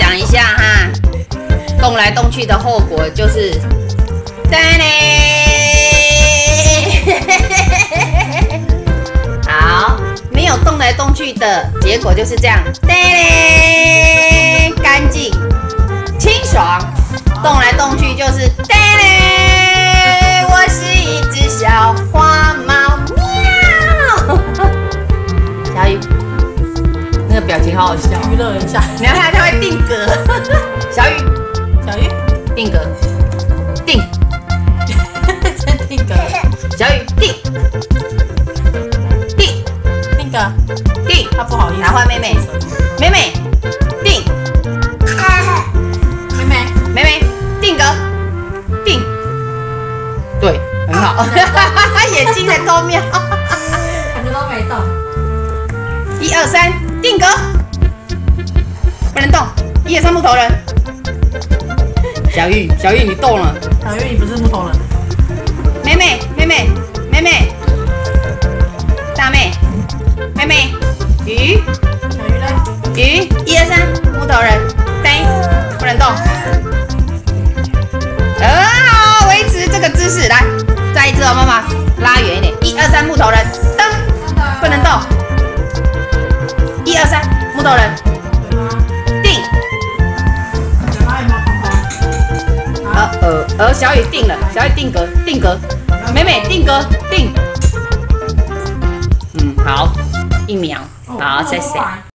讲一下哈，动来动去的后果就是哒嘞。好，没有动来动去的结果就是这样，哒嘞，干净、清爽。动来动去就是哒嘞，我是一只小花猫，喵。小雨，那个表情好好笑， 娱乐一下。 你看它会定格。小雨，定格，定， 真定格。 小雨定，定， 定格， 定。 他不好意思。 来换妹妹，妹妹定，妹妹定格，定，对，很好。眼睛在偷瞄， 感觉都没动。 1、2、3，定格，不能动。1、2、3，木头人。小玉，你动了。 小玉，你不是木头人。 妹妹，大妹，妹妹，鱼， 小鱼呢？ 鱼，1、2、3，木头人，呆，不能动。好，维持这个姿势，来，再一次哦，妈妈，拉远一点。1、2、3，木头人，蹬，不能动。1、2、3，木头人，定。 嘴巴有没有空空？ 小雨定了，小雨定格，妹妹定格，定。好，1秒，好，再谁？